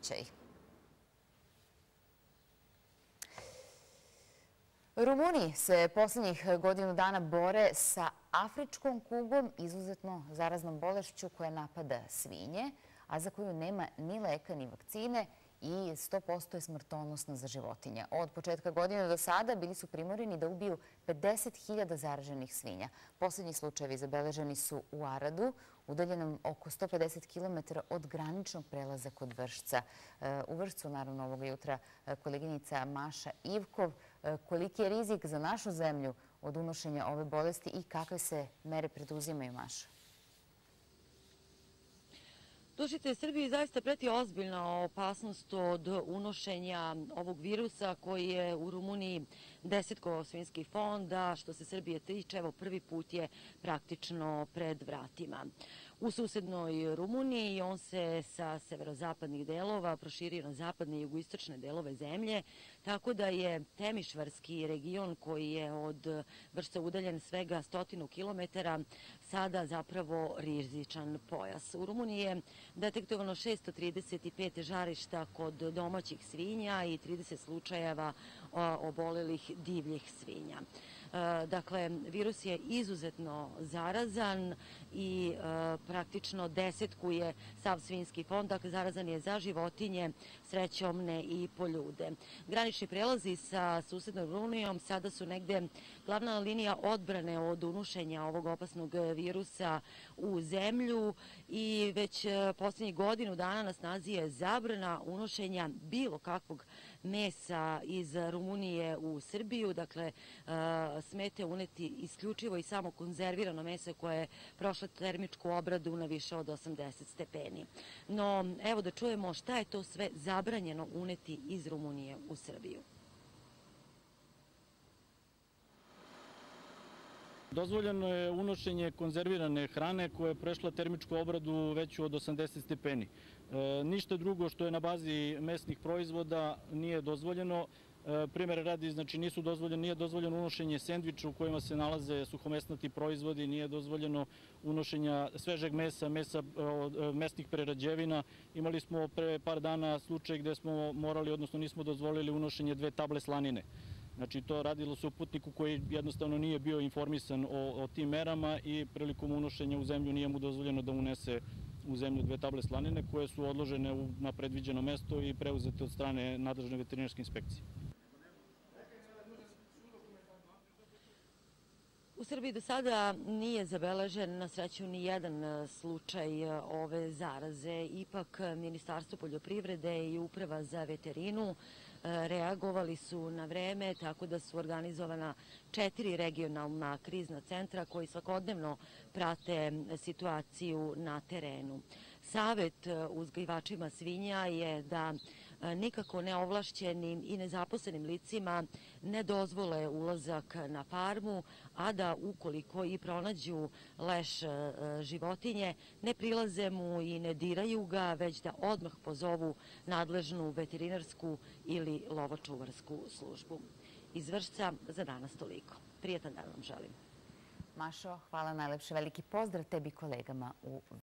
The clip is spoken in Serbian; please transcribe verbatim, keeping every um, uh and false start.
saobraćaj. Rumuni se posljednjih godinu dana bore sa afričkom kugom, izuzetno zaraznom bolešću koja napada svinje, a za koju nema ni leka ni vakcine i sto posto je smrtonosna za životinje. Od početka godine do sada bili su primoreni da ubiju pedeset hiljada zaraženih svinja. Posljednji slučajevi zabeleženi su u Aradu, udaljenom oko sto pedeset kilometara od graničnog prelaza kod Vršca. U Vršcu, naravno, ovoga jutra koleginica Maša Ivkov. Koliki je rizik za našu zemlju od unošenja ove bolesti i kakve se mere preduzimaju, Maša? Slušajte, Srbiji zaista preti ozbiljna opasnost od unošenja ovog virusa koji je u Rumuniji desetkovao svinjski fond, a što se Srbije tiče, evo prvi put je praktično pred vratima. U susednoj Rumuniji on se sa severozapadnih delova proširio na zapadne i jugoistočne delove zemlje, tako da je Temišvarski region koji je od Vršca udaljen svega stotinu kilometara sada zapravo rizičan pojas. U Rumuniji je detektovano šesto trideset pet žarišta kod domaćih svinja i trideset slučajeva obolelih divljih svinja. Dakle, virus je izuzetno zarazan i praktično desetkuje sav svinjski fond, dakle zarazan je za životinje, srećom ne i po ljude. Granični prelazi sa susednom Rumunijom sada su negde glavna linija odbrane od unošenja ovog opasnog virusa u zemlju i već posljednjih godinu dana na snazi je zabrana unošenja bilo kakvog mesa iz Rumunije u Srbiju, dakle smete uneti isključivo i samo konzervirano meso koje je prošlo termičku obradu na više od osamdeset stepeni. No, evo da čujemo šta je to sve zabranjeno uneti iz Rumunije u Srbiju. Dozvoljeno je unošenje konzervirane hrane koja je prešla termičku obradu veću od osamdeset stepeni. E, ništa drugo što je na bazi mesnih proizvoda nije dozvoljeno. E, primjer radi, znači nisu dozvoljeno, nije dozvoljeno unošenje sendviča u kojima se nalaze suhomesnati proizvodi, nije dozvoljeno unošenja svežeg mesa, mesa od mesnih prerađevina. Imali smo pre par dana slučaj gde smo morali, odnosno nismo dozvolili unošenje dve table slanine. Znači, to radilo se o putniku koji jednostavno nije bio informisan o, o tim merama i prilikom unošenja u zemlju nije mu dozvoljeno da unese u zemlju dve table slanine koje su odložene u, na predviđeno mesto i preuzete od strane nadležne veterinarske inspekcije. U Srbiji do sada nije zabeležen na sreću ni jedan slučaj ove zaraze. Ipak Ministarstvo poljoprivrede i Uprava za veterinu reagovali su na vreme tako da su organizovana četiri regionalna krizna centra koji svakodnevno prate situaciju na terenu. Savet uzgajivačima svinja je da nikako neovlašćenim i nezaposlenim licima ne dozvole ulazak na farmu, a da ukoliko i pronađu leš životinje, ne prilaze mu i ne diraju ga, već da odmah pozovu nadležnu veterinarsku ili lovočuvarsku službu. Iz Vršca za danas toliko. Prijetan dan vam želim. Mašo, hvala najlepše. Veliki pozdrav tebi kolegama u